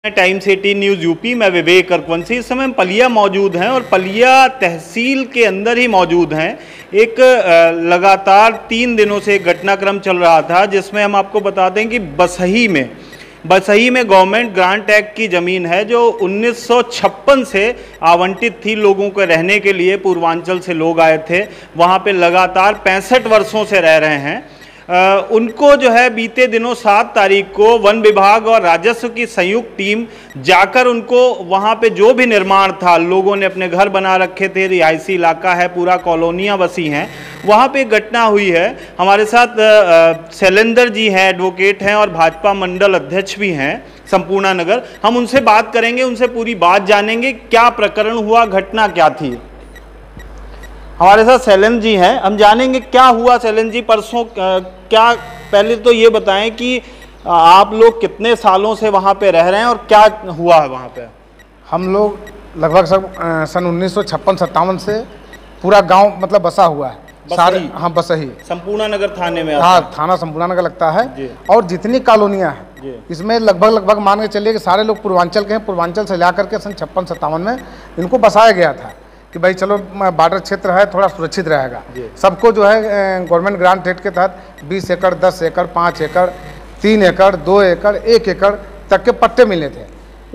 Times 18 news UP में विवेक रघुवंशी। इस समय हम पलिया मौजूद हैं और पलिया तहसील के अंदर ही मौजूद हैं। एक लगातार 3 दिनों से एक घटनाक्रम चल रहा था जिसमें हम आपको बता दें कि बसही में गवर्नमेंट ग्रांट एक्ट की ज़मीन है जो 1956 से आवंटित थी लोगों को रहने के लिए। पूर्वांचल से लोग आए थे, वहाँ पे लगातार 65 वर्षों से रह रहे हैं। उनको जो है बीते दिनों 7 तारीख को वन विभाग और राजस्व की संयुक्त टीम जाकर उनको वहाँ पे जो भी निर्माण था, लोगों ने अपने घर बना रखे थे, रिहायशी इलाका है, पूरा कॉलोनियाँ बसी हैं, वहाँ पे घटना हुई है। हमारे साथ शैलेंद्र जी हैं, एडवोकेट हैं और भाजपा मंडल अध्यक्ष भी हैं संपूर्णा नगर। हम उनसे बात करेंगे, उनसे पूरी बात जानेंगे क्या प्रकरण हुआ, घटना क्या थी। हमारे साथ शैलेंद्र जी हैं, हम जानेंगे क्या हुआ। शैलेंद्र जी, परसों क्या, पहले तो ये बताएं कि आप लोग कितने सालों से वहाँ पे रह रहे हैं और क्या हुआ है वहाँ पे। हम लोग लगभग सन 1956-57 से पूरा गांव मतलब बसा हुआ है सारे। हाँ, बसही संपूर्णा नगर थाने में। हाँ, थाना संपूर्णा नगर लगता है। और जितनी कॉलोनियाँ हैं इसमें लगभग मान के चलिए कि सारे लोग पूर्वांचल के हैं। पूर्वांचल से ला करके सन 56-57 में इनको बसाया गया था कि भाई चलो बॉर्डर क्षेत्र है, थोड़ा सुरक्षित रहेगा। सबको जो है गवर्नमेंट ग्रांट रेट के तहत 20 एकड़, 10 एकड़, 5 एकड़, 3 एकड़, 2 एकड़, 1 एकड़ तक के पट्टे मिले थे।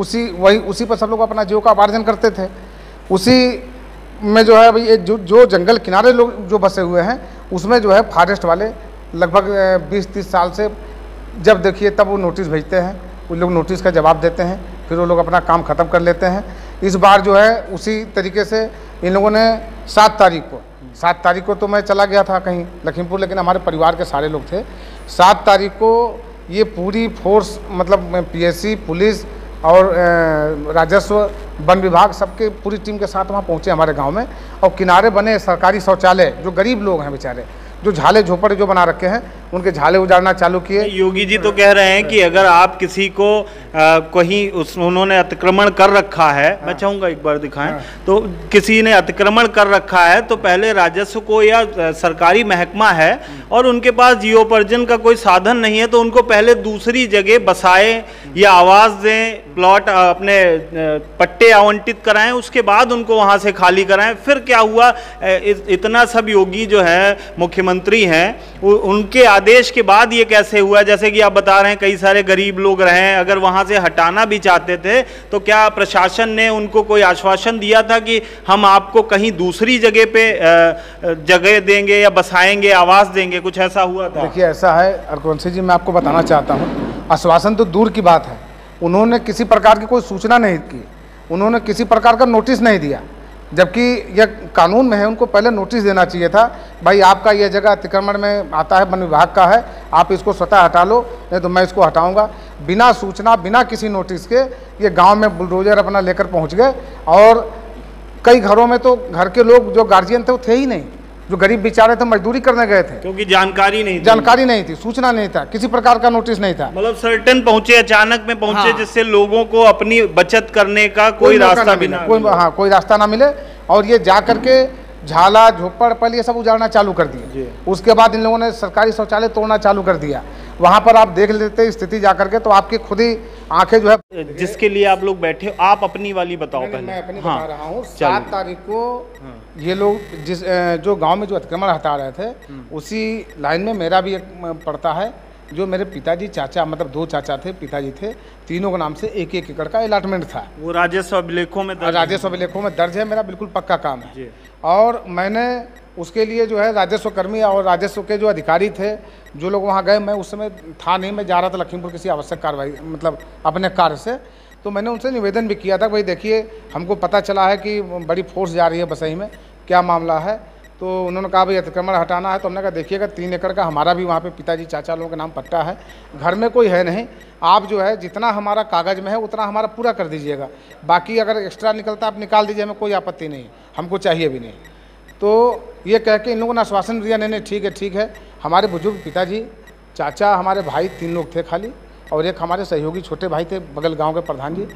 उसी पर सब लोग अपना जीव का उपार्जन करते थे। उसी में जो है भाई एक जो जंगल किनारे लोग जो बसे हुए हैं उसमें जो है फॉरेस्ट वाले लगभग 20-30 साल से जब देखिए तब वो नोटिस भेजते हैं, वो लोग नोटिस का जवाब देते हैं, फिर वो लोग अपना काम ख़त्म कर लेते हैं। इस बार जो है उसी तरीके से इन लोगों ने 7 तारीख को तो मैं चला गया था कहीं लखीमपुर, लेकिन हमारे परिवार के सारे लोग थे। 7 तारीख को ये पूरी फोर्स मतलब पीएससी, पुलिस और राजस्व, वन विभाग सबके पूरी टीम के साथ वहाँ पहुँचे हमारे गांव में। और किनारे बने सरकारी शौचालय, जो गरीब लोग हैं बेचारे, जो झाले झोपड़े जो बना रखे हैं, उनके झाले उजाड़ना चालू किए। योगी जी तो कह रहे हैं कि अगर आप किसी को कहीं उन्होंने अतिक्रमण कर रखा है, मैं चाहूँगा एक बार दिखाएं, तो किसी ने अतिक्रमण कर रखा है तो पहले राजस्व को या सरकारी महकमा है और उनके पास जीवोपार्जन का कोई साधन नहीं है तो उनको पहले दूसरी जगह बसाएं या आवास दें, प्लॉट अपने पट्टे आवंटित कराएं, उसके बाद उनको वहाँ से खाली कराएं। फिर क्या हुआ, इतना सब योगी जो है मुख्यमंत्री हैं, उनके आदेश के बाद ये कैसे हुआ। जैसे कि आप बता रहे हैं कई सारे गरीब लोग रहे, अगर वहाँ से हटाना भी चाहते थे तो क्या प्रशासन ने उनको कोई आश्वासन दिया था कि हम आपको कहीं दूसरी जगह पे जगह देंगे या बसाएंगे, आवास देंगे, कुछ ऐसा हुआ था? देखिए ऐसा है रघुवंशी जी, मैं आपको बताना चाहता हूँ, आश्वासन तो दूर की बात है, उन्होंने किसी प्रकार की कोई सूचना नहीं की, उन्होंने किसी प्रकार का नोटिस नहीं दिया। जबकि यह कानून में है, उनको पहले नोटिस देना चाहिए था, भाई आपका यह जगह अतिक्रमण में आता है, वन विभाग का है, आप इसको स्वतः हटा लो, नहीं तो मैं इसको हटाऊंगा। बिना सूचना, बिना किसी नोटिस के ये गांव में बुलडोजर अपना लेकर पहुंच गए। और कई घरों में तो घर के लोग जो गार्जियन थे वो थे ही नहीं, जो गरीब बेचारे थे मजदूरी करने गए थे, क्योंकि जानकारी नहीं थी, सूचना नहीं था, किसी प्रकार का नोटिस नहीं था। मतलब सर्टन पहुंचे, अचानक में पहुंचे। हाँ। जिससे लोगों को अपनी बचत करने का कोई रास्ता भी ना, कोई रास्ता ना मिले। और ये जा करके झाला झोपड़ पहले ये सब उजाड़ना चालू कर दिए। उसके बाद इन लोगों ने सरकारी शौचालय तोड़ना चालू कर दिया। वहाँ पर आप देख लेते स्थिति जा करके तो आपकी खुद ही आंखें जो है। जिसके लिए आप लोग बैठे, आप अपनी वाली बताओ पहले। मैं अपनी बता रहा हूँ। 7 तारीख को ये लोग जो गांव में जो अतिक्रमण हटा रहे थे, उसी लाइन में मेरा भी एक पड़ता है, जो मेरे पिताजी चाचा, मतलब 2 चाचा थे, पिताजी थे, तीनों के नाम से 1-1 एकड़ का अलॉटमेंट था। वो राजस्व अभिलेखों में दर्ज है, मेरा बिल्कुल पक्का काम है। और मैंने उसके लिए जो है राजस्व कर्मी और राजस्व के जो अधिकारी थे, जो लोग वहाँ गए, मैं उस समय था नहीं, मैं जा रहा था लखीमपुर किसी आवश्यक कार्रवाई मतलब अपने कार्य से। तो मैंने उनसे निवेदन भी किया था, भाई देखिए हमको पता चला है कि बड़ी फोर्स जा रही है बसही में, क्या मामला है। तो उन्होंने कहा भाई अतिक्रमण हटाना है। तो हमने कहा देखिएगा 3 एकड़ का हमारा भी वहाँ पे पिताजी चाचा लोगों के नाम पट्टा है, घर में कोई है नहीं, आप जो है जितना हमारा कागज़ में है उतना हमारा पूरा कर दीजिएगा, बाकी अगर एक्स्ट्रा निकलता आप निकाल दीजिए, हमें कोई आपत्ति नहीं, हमको चाहिए भी नहीं। तो ये कह के इन लोगों ने आश्वासन दिया, नहीं ठीक है। हमारे बुजुर्ग पिताजी, चाचा, हमारे भाई 3 लोग थे खाली, और एक हमारे सहयोगी छोटे भाई थे बगल गाँव के प्रधान जी।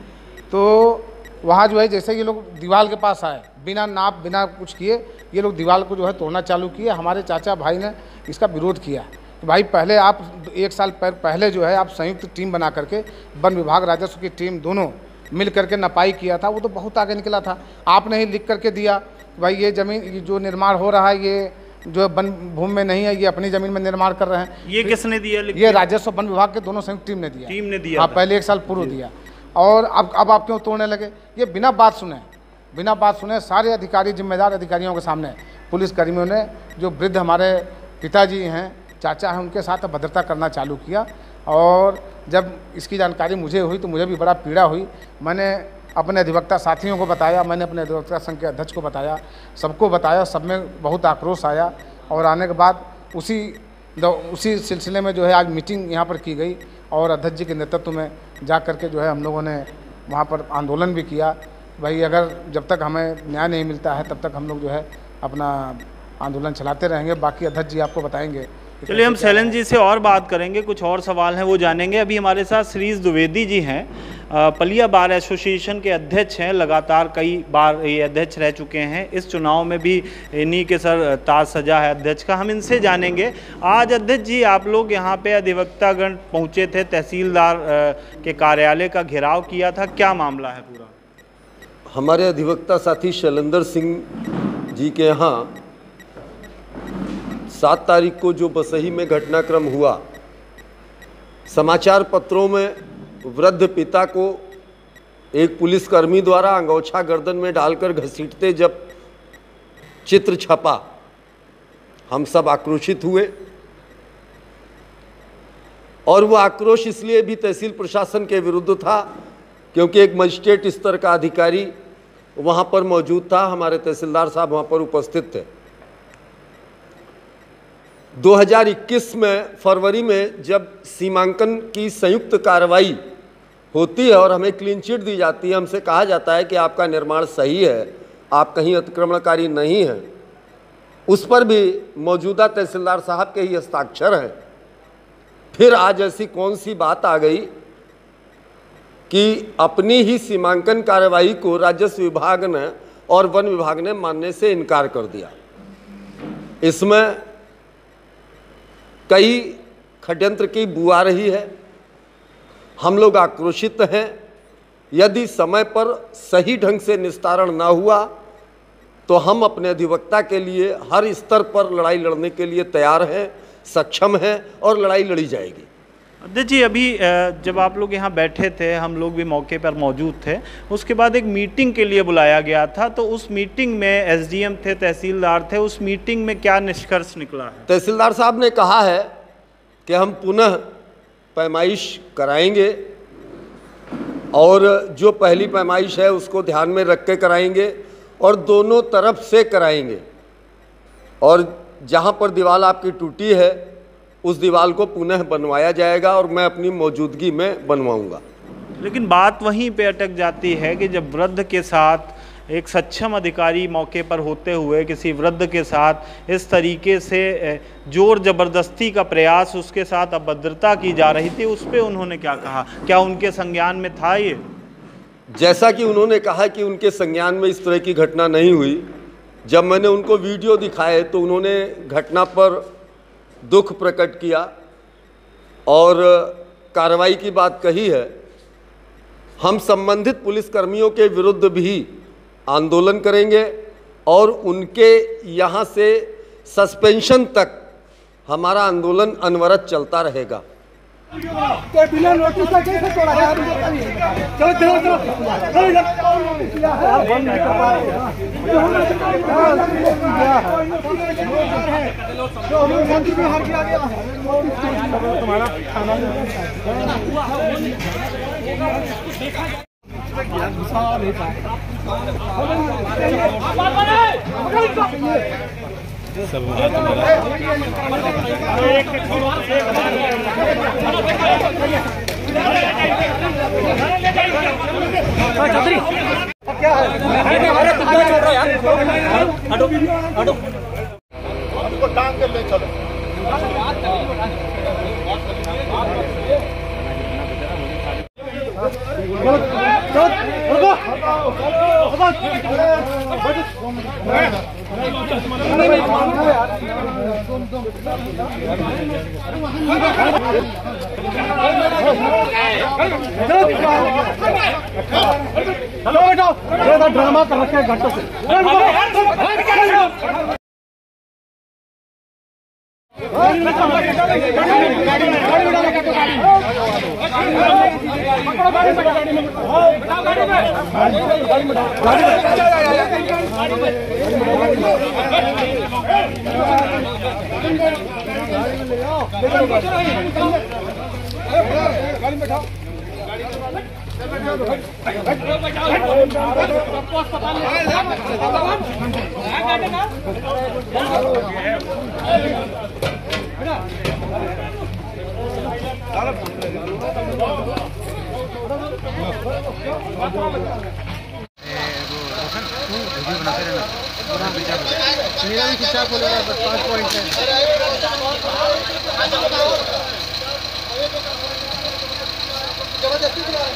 तो वहाँ जो है जैसे ये लोग दीवार के पास आए, बिना नाप बिना कुछ किए ये लोग दीवार को जो है तोड़ना चालू किए। हमारे चाचा भाई ने इसका विरोध किया कि भाई पहले आप 1 साल पहले जो है आप संयुक्त टीम बना करके वन विभाग राजस्व की टीम दोनों मिल करके नपाई किया था, वो तो बहुत आगे निकला था। आपने ही लिख करके दिया कि भाई ये ज़मीन जो निर्माण हो रहा है ये जो वन भूमि में नहीं है, ये अपनी ज़मीन में निर्माण कर रहे हैं। ये किसने दिया? ये राजस्व वन विभाग के दोनों संयुक्त टीम ने दिया। हाँ, पहले 1 साल पूर्व दिया। और अब आप क्यों तोड़ने लगे? ये बिना बात सुने सारे अधिकारी, जिम्मेदार अधिकारियों के सामने पुलिस कर्मियों ने, जो वृद्ध हमारे पिताजी हैं, चाचा हैं, उनके साथ अभद्रता करना चालू किया। और जब इसकी जानकारी मुझे हुई तो मुझे भी बड़ा पीड़ा हुई। मैंने अपने अधिवक्ता साथियों को बताया, मैंने अपने अधिवक्ता संघ के अध्यक्ष को बताया, सबको बताया, सब में बहुत आक्रोश आया। और आने के बाद उसी सिलसिले में जो है आज मीटिंग यहाँ पर की गई और अध्यक्ष जी के नेतृत्व में जा कर के जो है हम लोगों ने वहाँ पर आंदोलन भी किया। भाई अगर जब तक हमें न्याय नहीं मिलता है तब तक हम लोग जो है अपना आंदोलन चलाते रहेंगे। बाकी अध्यक्ष जी आपको बताएंगे। चलिए हम शैलेंद्र जी से और बात करेंगे, कुछ और सवाल हैं वो जानेंगे। अभी हमारे साथ श्रीज द्विवेदी जी हैं, पलिया बार एसोसिएशन के अध्यक्ष हैं, लगातार कई बार ये अध्यक्ष रह चुके हैं। इस चुनाव में भी इन्हीं के सर ताज सजा है अध्यक्ष का, हम इनसे जानेंगे। आज अध्यक्ष जी आप लोग यहाँ पे अधिवक्तागण पहुँचे थे, तहसीलदार के कार्यालय का घेराव किया था, क्या मामला है पूरा? हमारे अधिवक्ता साथी शैलेंद्र सिंह जी के यहाँ 7 तारीख को जो बसही में घटनाक्रम हुआ, समाचार पत्रों में वृद्ध पिता को एक पुलिसकर्मी द्वारा अंगोछा गर्दन में डालकर घसीटते जब चित्र छपा, हम सब आक्रोशित हुए। और वो आक्रोश इसलिए भी तहसील प्रशासन के विरुद्ध था क्योंकि एक मजिस्ट्रेट स्तर का अधिकारी वहाँ पर मौजूद था, हमारे तहसीलदार साहब वहाँ पर उपस्थित थे। 2021 में फरवरी में जब सीमांकन की संयुक्त कार्रवाई होती है और हमें क्लीन चिट दी जाती है, हमसे कहा जाता है कि आपका निर्माण सही है, आप कहीं अतिक्रमणकारी नहीं हैं, उस पर भी मौजूदा तहसीलदार साहब के ही हस्ताक्षर हैं। फिर आज ऐसी कौन सी बात आ गई कि अपनी ही सीमांकन कार्रवाई को राजस्व विभाग ने और वन विभाग ने मानने से इनकार कर दिया। इसमें कई षड्यंत्र की बू आ रही है। हम लोग आक्रोशित हैं। यदि समय पर सही ढंग से निस्तारण न हुआ तो हम अपने अधिवक्ता के लिए हर स्तर पर लड़ाई लड़ने के लिए तैयार हैं, सक्षम हैं और लड़ाई लड़ी जाएगी। अध्यक्ष जी, अभी जब आप लोग यहाँ बैठे थे, हम लोग भी मौके पर मौजूद थे, उसके बाद एक मीटिंग के लिए बुलाया गया था, तो उस मीटिंग में एसडीएम थे, तहसीलदार थे, उस मीटिंग में क्या निष्कर्ष निकला है? तहसीलदार साहब ने कहा है कि हम पुनः पैमाइश कराएंगे और जो पहली पैमाइश है उसको ध्यान में रख के कराएंगे और दोनों तरफ से कराएंगे, और जहाँ पर दीवार आपकी टूटी है उस दीवार को पुनः बनवाया जाएगा और मैं अपनी मौजूदगी में बनवाऊंगा। लेकिन बात वहीं पे अटक जाती है कि जब वृद्ध के साथ एक सक्षम अधिकारी मौके पर होते हुए किसी वृद्ध के साथ इस तरीके से जोर जबरदस्ती का प्रयास, उसके साथ अभद्रता की जा रही थी, उस पर उन्होंने क्या कहा? क्या उनके संज्ञान में था ये? जैसा कि उन्होंने कहा कि उनके संज्ञान में इस तरह की घटना नहीं हुई। जब मैंने उनको वीडियो दिखाए तो उन्होंने घटना पर दुख प्रकट किया और कार्रवाई की बात कही है। हम संबंधित पुलिसकर्मियों के विरुद्ध भी आंदोलन करेंगे और उनके यहाँ से सस्पेंशन तक हमारा आंदोलन अनवरत चलता रहेगा। बिना नोटिस का कैसे तोड़ा है? चलो चलो तुम्हारा क्या है? टांग के ले चलो। रुको। चलो बेटा, ड्रामा कर रखे घंटों से। मेरा भी खिंचा बोलेगा, बस 5 पॉइंट है।